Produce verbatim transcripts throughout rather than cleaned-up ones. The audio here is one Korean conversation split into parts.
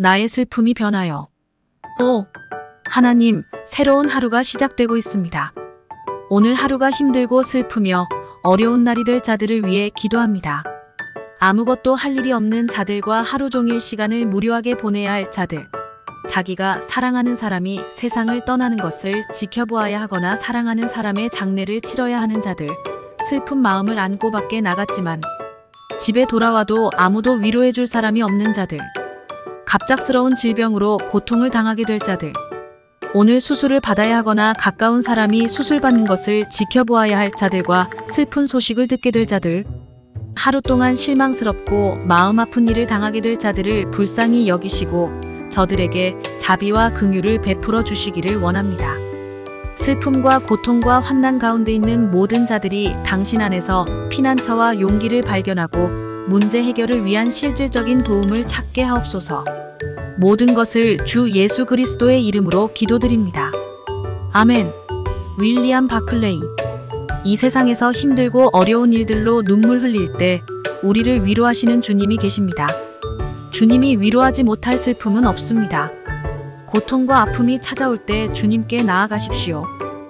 나의 슬픔이 변하여. 오, 하나님, 새로운 하루가 시작되고 있습니다. 오늘 하루가 힘들고 슬프며 어려운 날이 될 자들을 위해 기도합니다. 아무것도 할 일이 없는 자들과 하루 종일 시간을 무료하게 보내야 할 자들, 자기가 사랑하는 사람이 세상을 떠나는 것을 지켜보아야 하거나 사랑하는 사람의 장례를 치러야 하는 자들, 슬픈 마음을 안고 밖에 나갔지만 집에 돌아와도 아무도 위로해줄 사람이 없는 자들, 갑작스러운 질병으로 고통을 당하게 될 자들, 오늘 수술을 받아야 하거나 가까운 사람이 수술받는 것을 지켜보아야 할 자들과 슬픈 소식을 듣게 될 자들, 하루 동안 실망스럽고 마음 아픈 일을 당하게 될 자들을 불쌍히 여기시고 저들에게 자비와 긍휼을 베풀어 주시기를 원합니다. 슬픔과 고통과 환난 가운데 있는 모든 자들이 당신 안에서 피난처와 용기를 발견하고 문제 해결을 위한 실질적인 도움을 찾게 하옵소서. 모든 것을 주 예수 그리스도의 이름으로 기도드립니다. 아멘. 윌리엄 바클레이. 이 세상에서 힘들고 어려운 일들로 눈물 흘릴 때 우리를 위로하시는 주님이 계십니다. 주님이 위로하지 못할 슬픔은 없습니다. 고통과 아픔이 찾아올 때 주님께 나아가십시오.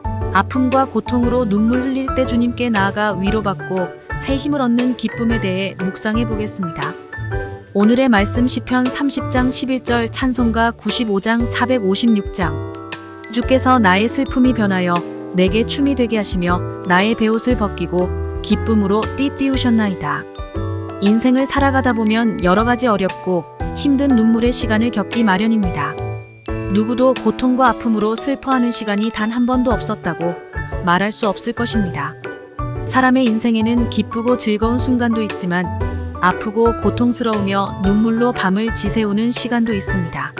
아픔과 고통으로 눈물 흘릴 때 주님께 나아가 위로받고 새 힘을 얻는 기쁨에 대해 묵상해 보겠습니다. 오늘의 말씀 시편 삼십 장 십일 절 찬송가 구십오 장 사백오십육 장. 주께서 나의 슬픔이 변하여 내게 춤이 되게 하시며 나의 베옷을 벗기고 기쁨으로 띠띠우셨나이다. 인생을 살아가다 보면 여러 가지 어렵고 힘든 눈물의 시간을 겪기 마련입니다. 누구도 고통과 아픔으로 슬퍼하는 시간이 단 한 번도 없었다고 말할 수 없을 것입니다. 사람의 인생에는 기쁘고 즐거운 순간도 있지만 아프고 고통스러우며 눈물로 밤을 지새우는 시간도 있습니다.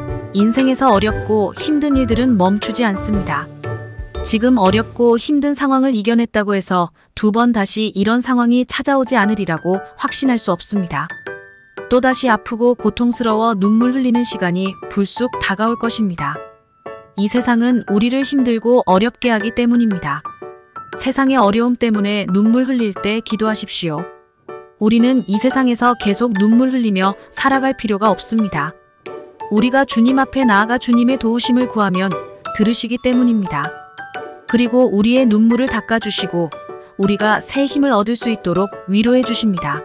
인생에서 어렵고 힘든 일들은 멈추지 않습니다. 지금 어렵고 힘든 상황을 이겨냈다고 해서 두 번 다시 이런 상황이 찾아오지 않으리라고 확신할 수 없습니다. 또다시 아프고 고통스러워 눈물 흘리는 시간이 불쑥 다가올 것입니다. 이 세상은 우리를 힘들고 어렵게 하기 때문입니다. 세상의 어려움 때문에 눈물 흘릴 때 기도하십시오. 우리는 이 세상에서 계속 눈물 흘리며 살아갈 필요가 없습니다. 우리가 주님 앞에 나아가 주님의 도우심을 구하면 들으시기 때문입니다. 그리고 우리의 눈물을 닦아주시고 우리가 새 힘을 얻을 수 있도록 위로해 주십니다.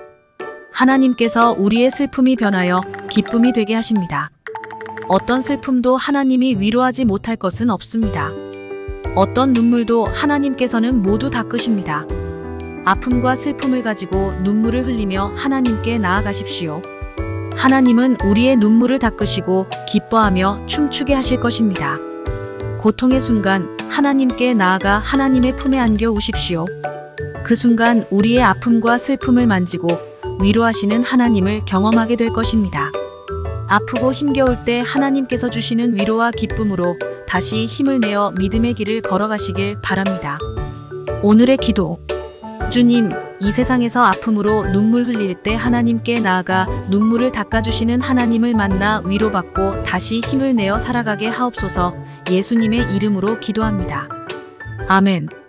하나님께서 우리의 슬픔이 변하여 기쁨이 되게 하십니다. 어떤 슬픔도 하나님이 위로하지 못할 것은 없습니다. 어떤 눈물도 하나님께서는 모두 닦으십니다. 아픔과 슬픔을 가지고 눈물을 흘리며 하나님께 나아가십시오. 하나님은 우리의 눈물을 닦으시고 기뻐하며 춤추게 하실 것입니다. 고통의 순간 하나님께 나아가 하나님의 품에 안겨 우십시오. 그 순간 우리의 아픔과 슬픔을 만지고 위로하시는 하나님을 경험하게 될 것입니다. 아프고 힘겨울 때 하나님께서 주시는 위로와 기쁨으로 다시 힘을 내어 믿음의 길을 걸어가시길 바랍니다. 오늘의 기도. 주님, 이 세상에서 아픔으로 눈물 흘릴 때 하나님께 나아가 눈물을 닦아주시는 하나님을 만나 위로받고 다시 힘을 내어 살아가게 하옵소서. 예수님의 이름으로 기도합니다. 아멘.